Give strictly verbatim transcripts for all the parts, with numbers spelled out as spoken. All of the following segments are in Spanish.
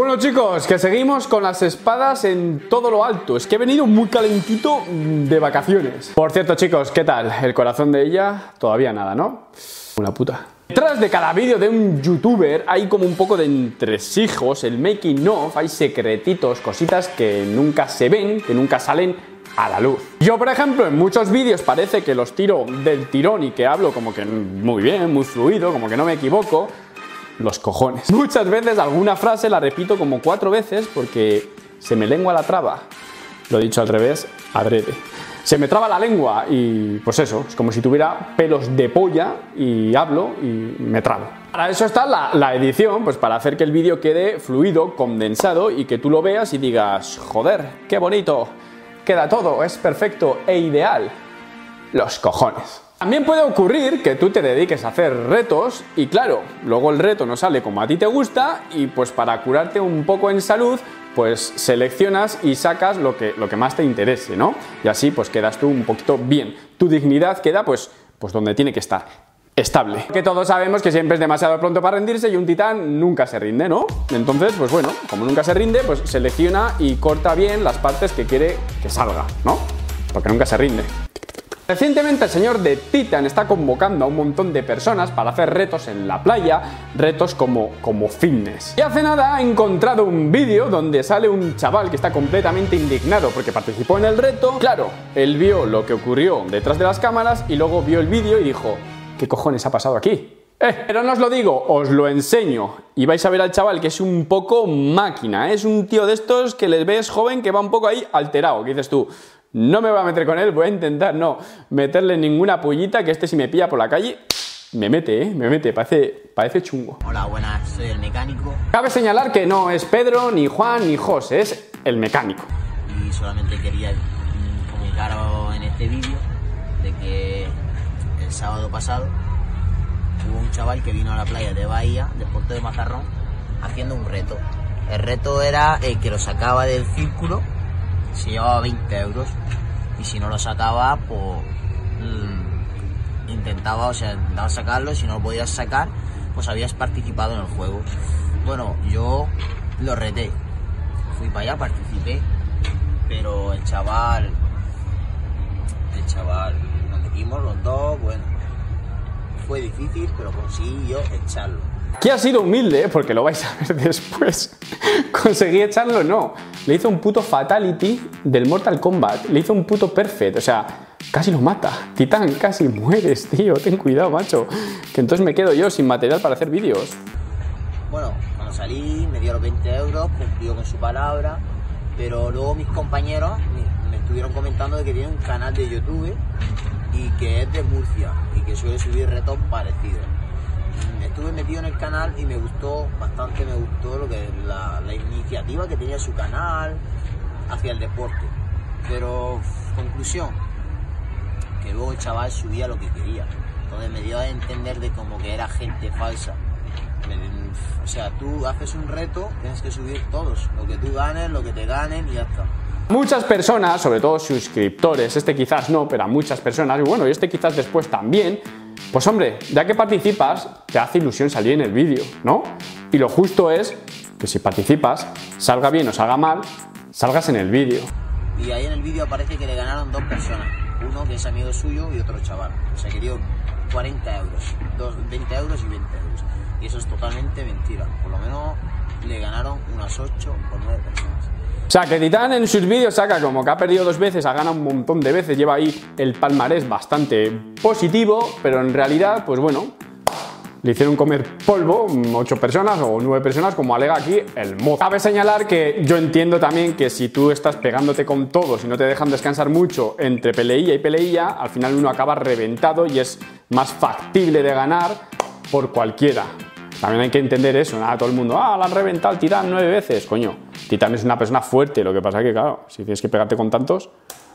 Bueno chicos, que seguimos con las espadas en todo lo alto. Es que he venido muy calentito de vacaciones. Por cierto chicos, ¿qué tal? El corazón de ella, todavía nada, ¿no? Una puta. Detrás de cada vídeo de un youtuber hay como un poco de entresijos, el making of, hay secretitos, cositas que nunca se ven, que nunca salen a la luz. Yo, por ejemplo, en muchos vídeos parece que los tiro del tirón y que hablo como que muy bien, muy fluido, como que no me equivoco. Los cojones. Muchas veces alguna frase la repito como cuatro veces porque se me lengua la traba. Lo he dicho al revés, adrede. Se me traba la lengua y pues eso, es como si tuviera pelos de polla y hablo y me trabo. Para eso está la, la edición, pues para hacer que el vídeo quede fluido, condensado y que tú lo veas y digas, joder, qué bonito, queda todo, es perfecto e ideal. Los cojones. También puede ocurrir que tú te dediques a hacer retos y claro, luego el reto no sale como a ti te gusta y pues para curarte un poco en salud, pues seleccionas y sacas lo que, lo que más te interese, ¿no? Y así pues quedas tú un poquito bien. Tu dignidad queda pues, pues donde tiene que estar, estable. Que todos sabemos que siempre es demasiado pronto para rendirse y un titán nunca se rinde, ¿no? Entonces, pues bueno, como nunca se rinde, pues selecciona y corta bien las partes que quiere que salga, ¿no? Porque nunca se rinde. Recientemente el señor de Titan está convocando a un montón de personas para hacer retos en la playa, retos como, como fitness. Y hace nada ha encontrado un vídeo donde sale un chaval que está completamente indignado porque participó en el reto. Claro, él vio lo que ocurrió detrás de las cámaras y luego vio el vídeo y dijo, ¿qué cojones ha pasado aquí? Eh, pero no os lo digo, os lo enseño y vais a ver al chaval que es un poco máquina, ¿eh? Es un tío de estos que les ves joven que va un poco ahí alterado, que dices tú, no me voy a meter con él, voy a intentar no meterle ninguna pollita, que este si me pilla por la calle, me mete, ¿eh? Me mete, parece, parece chungo. Hola, buenas, soy el mecánico. Cabe señalar que no es Pedro, ni Juan, ni José, es el mecánico. Y solamente quería comunicaros en este vídeo de que el sábado pasado hubo un chaval que vino a la playa de Bahía, del puerto de Mazarrón, haciendo un reto. El reto era el que lo sacaba del círculo, se llevaba veinte euros y si no lo sacaba, pues mmm, intentaba, o sea, intentaba sacarlo y si no lo podías sacar, pues habías participado en el juego. Bueno, yo lo reté, fui para allá, participé, pero el chaval, el chaval, nos metimos los dos, bueno, fue difícil, pero conseguí yo echarlo. Aquí ha sido humilde, ¿eh? Porque lo vais a ver después. Conseguí echarlo, no. Le hizo un puto fatality del Mortal Kombat. Le hizo un puto perfect. O sea, casi lo mata. Titán, casi mueres, tío. Ten cuidado, macho. Que entonces me quedo yo sin material para hacer vídeos. Bueno, cuando salí me dio los veinte euros, cumplió con su palabra. Pero luego mis compañeros me, me estuvieron comentando de que tiene un canal de YouTube y que es de Murcia y que suele subir retos parecidos. Estuve metido en el canal y me gustó bastante, me gustó lo que la, la iniciativa que tenía su canal hacia el deporte. Pero, conclusión, que luego el chaval subía lo que quería. Entonces me dio a entender de como que era gente falsa. Me, o sea, tú haces un reto, tienes que subir todos. Lo que tú ganes, lo que te ganen y ya está. Muchas personas, sobre todo suscriptores, este quizás no, pero a muchas personas, y bueno, y este quizás después también, pues hombre, ya que participas, te hace ilusión salir en el vídeo, ¿no? Y lo justo es que si participas, salga bien o salga mal, salgas en el vídeo. Y ahí en el vídeo aparece que le ganaron dos personas, uno que es amigo suyo y otro chaval. O sea que dio cuarenta euros, dos, veinte euros y veinte euros. Y eso es totalmente mentira, por lo menos le ganaron unas ocho o nueve personas. O sea, que Titán en sus vídeos saca como que ha perdido dos veces, ha ganado un montón de veces, lleva ahí el palmarés bastante positivo, pero en realidad, pues bueno, le hicieron comer polvo ocho personas o nueve personas, como alega aquí el mozo. Cabe señalar que yo entiendo también que si tú estás pegándote con todos y no te dejan descansar mucho entre peleilla y peleilla, al final uno acaba reventado y es más factible de ganar por cualquiera. También hay que entender eso, nada, todo el mundo, ah, la han reventado al Titán nueve veces, coño. Titán es una persona fuerte, lo que pasa es que, claro, si tienes que pegarte con tantos...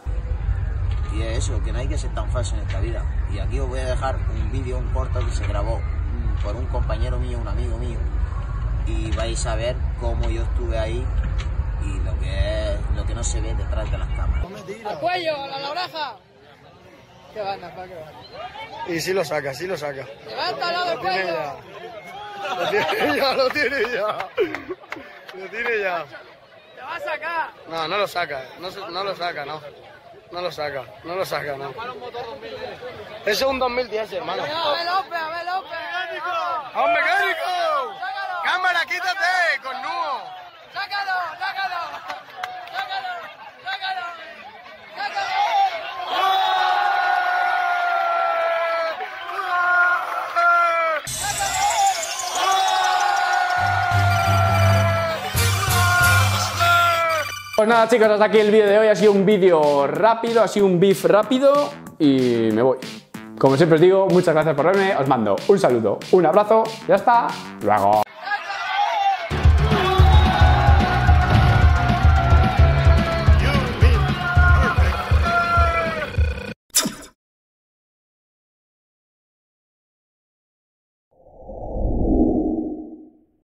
Y es eso, que no hay que ser tan falso en esta vida. Y aquí os voy a dejar un vídeo, un corto que se grabó por un compañero mío, un amigo mío, y vais a ver cómo yo estuve ahí y lo que es, lo que no se ve detrás de las cámaras. ¡Al cuello, a la oreja! ¿Qué ganas, pa' qué ganas? Y sí lo saca, sí lo saca. ¡Levanta al lado del cuello! Lo tiene ya, lo tiene ya. Lo tire ya. ¡Te va a sacar! No, no lo saca, no, se- no lo saca, no. No lo saca, no lo saca, no. Eso es un dos mil diez, hermano. ¡A ver, López, a ver, López! ¡A un mecánico! ¡Cámara, quítate! ¡Con nudo! ¡Sácalo, sácalo! ¡Sácalo, sácalo! ¡Sácalo! Pues nada chicos, hasta aquí el vídeo de hoy. Ha sido un vídeo rápido, ha sido un beef rápido y me voy. Como siempre os digo, muchas gracias por verme, os mando un saludo, un abrazo y hasta luego.